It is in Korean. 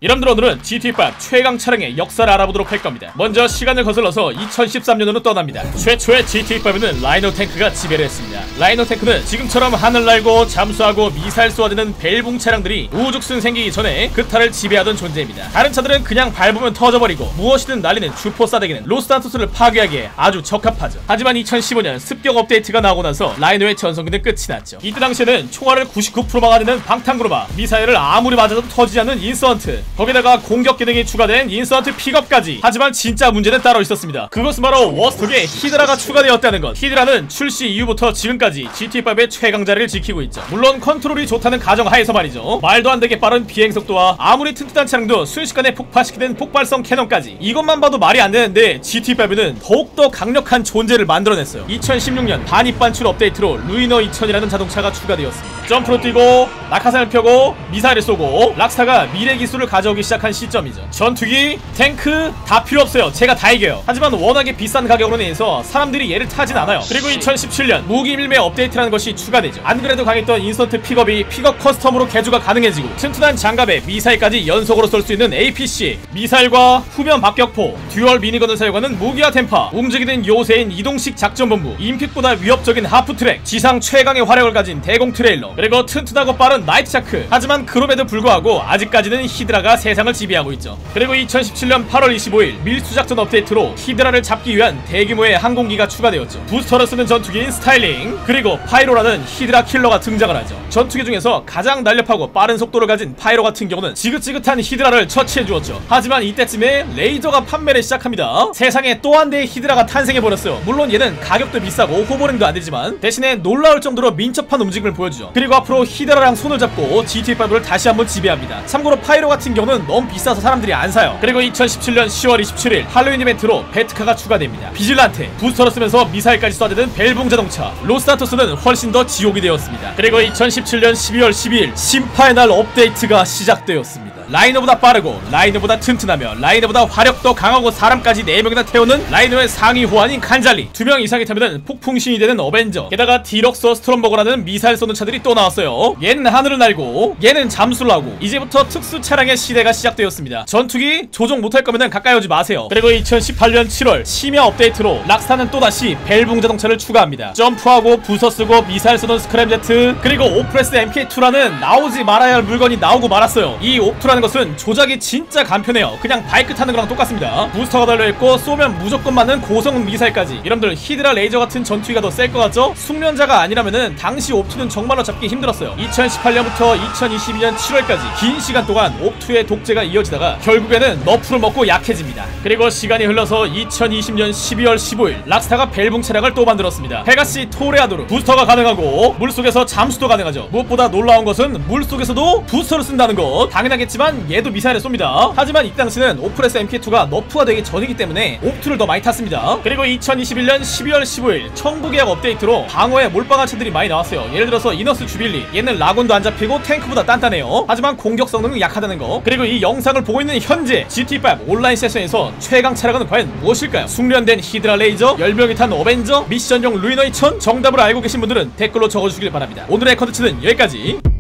여러분들 오늘은 GT5 최강 차량의 역사를 알아보도록 할 겁니다. 먼저 시간을 거슬러서 2013년으로 떠납니다. 최초의 GT5는 라이노 탱크가 지배를 했습니다. 라이노 탱크는 지금처럼 하늘 날고 잠수하고 미사일 쏘아대는 벨붕 차량들이 우후죽순 생기기 전에 그 타를 지배하던 존재입니다. 다른 차들은 그냥 밟으면 터져버리고 무엇이든 날리는 주포 싸대기는 로스산토스를 파괴하기에 아주 적합하죠. 하지만 2015년 습격 업데이트가 나오고 나서 라이노의 전성기는 끝이 났죠. 이때 당시에는 총알을 99% 막아내는 방탄그로마, 미사일을 아무리 맞아도 터지지 않는 인서헌트, 거기다가 공격 기능이 추가된 인서헌트 픽업까지. 하지만 진짜 문제는 따로 있었습니다. 그것은 바로 워스톡에 히드라가 추가되었다는 것. 히드라는 출시 이후부터 지금까지 GT5의 최강 자리를 지키고 있죠. 물론 컨트롤이 좋다는 가정하에서 말이죠. 말도 안되게 빠른 비행속도와 아무리 튼튼한 차량도 순식간에 폭파시키는 폭발성 캐논까지. 이것만 봐도 말이 안되는데 GT5는 더욱더 강력한 존재를 만들어냈어요. 2016년 반입반출 업데이트로 루이너 2000이라는 자동차가 추가되었습니다. 점프로 뛰고 낙하산을 펴고 미사일을 쏘고, 락스타가 미래 기술을 가져오기 시작한 시점이죠. 전투기, 탱크 다 필요 없어요. 제가 다 이겨요. 하지만 워낙에 비싼 가격으로 인해서 사람들이 얘를 타진 않아요. 그리고 2017년 무기 밀매 업데이트라는 것이 추가되죠. 안 그래도 강했던 인서트 픽업이 픽업 커스텀으로 개조가 가능해지고, 튼튼한 장갑에 미사일까지 연속으로 쏠 수 있는 APC, 미사일과 후면 박격포, 듀얼 미니건을 사용하는 무기화 템파, 움직이는 요새인 이동식 작전본부, 임픽보다 위협적인 하프트랙, 지상 최강의 화력을 가진 대공 트레일러, 그리고 튼튼하고 빠른 나이트샤크. 하지만 그럼에도 불구하고 아직까지는 히드라가 세상을 지배하고 있죠. 그리고 2017년 8월 25일 밀수작전 업데이트로 히드라를 잡기 위한 대규모의 항공기가 추가되었죠. 부스터를 쓰는 전투기인 스타일링, 그리고 파이로라는 히드라 킬러가 등장을 하죠. 전투기 중에서 가장 날렵하고 빠른 속도를 가진 파이로 같은 경우는 지긋지긋한 히드라를 처치해주었죠. 하지만 이때쯤에 레이저가 판매를 시작합니다. 세상에 또 한 대의 히드라가 탄생해버렸어요. 물론 얘는 가격도 비싸고 호버링도 안되지만 대신에 놀라울 정도로 민첩한 움직임을 보여주죠. 그리고 앞으로 히드라랑 손을 잡고 GT5를 다시 한번 지배합니다. 참고로 파이로 같은 경우는 너무 비싸서 사람들이 안 사요. 그리고 2017년 10월 27일 할로윈 이벤트로 베트카가 추가됩니다. 비질란테, 부스터를 쓰면서 미사일까지 쏴대는 벨붕 자동차, 로스산토스는 훨씬 더 지옥이 되었습니다. 그리고 2017년 12월 12일 심파의 날 업데이트가 시작되었습니다. 라이너보다 빠르고 라이너보다 튼튼하며 라이너보다 화력도 강하고 사람까지 4명이나 태우는 라이너의 상위 호환인 칸잘리, 2명 이상이 타면은 폭풍신이 되는 어벤져, 게다가 디럭서 스트롬버거라는 미사일 쏘는 차들이 또 나왔어요. 얘는 하늘을 날고 얘는 잠수를 하고, 이제부터 특수 차량의 시대가 시작되었습니다. 전투기 조종 못할 거면 가까이 오지 마세요. 그리고 2018년 7월 심야 업데이트로 락스타는 또다시 벨붕 자동차를 추가합니다. 점프하고 부서 쓰고 미사일 쏘는 스크램제트, 그리고 오프레스 MK2라는 나오지 말아야 할 물건이 나오고 말았어요. 이 오프라는 것은 조작이 진짜 간편해요. 그냥 바이크 타는 거랑 똑같습니다. 부스터가 달려있고 쏘면 무조건 맞는 고성능 미사일까지. 여러분들 히드라 레이저 같은 전투기가 더 셀 것 같죠? 숙련자가 아니라면은 당시 옵투는 정말로 잡기 힘들었어요. 2018년부터 2022년 7월까지 긴 시간 동안 옵투의 독재가 이어지다가 결국에는 너프를 먹고 약해집니다. 그리고 시간이 흘러서 2020년 12월 15일 락스타가 벨붕 차량을 또 만들었습니다. 페가시 토레아도르, 부스터가 가능하고 물속에서 잠수도 가능하죠. 무엇보다 놀라운 것은 물속에서도 부스터를 쓴다는 것. 당연하겠지만 얘도 미사일을 쏩니다. 하지만 이 당시는 오프레스 MK2가 너프가 되기 전이기 때문에 옵투를 더 많이 탔습니다. 그리고 2021년 12월 15일 청부계약 업데이트로 방어에 몰빵한 차들이 많이 나왔어요. 예를 들어서 이너스 주빌리, 얘는 라곤도 안 잡히고 탱크보다 단단해요. 하지만 공격 성능은 약하다는 거. 그리고 이 영상을 보고 있는 현재 GT5 온라인 세션에서 최강 차량은 과연 무엇일까요? 숙련된 히드라 레이저, 10명이 탄 어벤져, 미션용 루이너 2000? 정답을 알고 계신 분들은 댓글로 적어주시길 바랍니다. 오늘의 컨텐츠는 여기까지.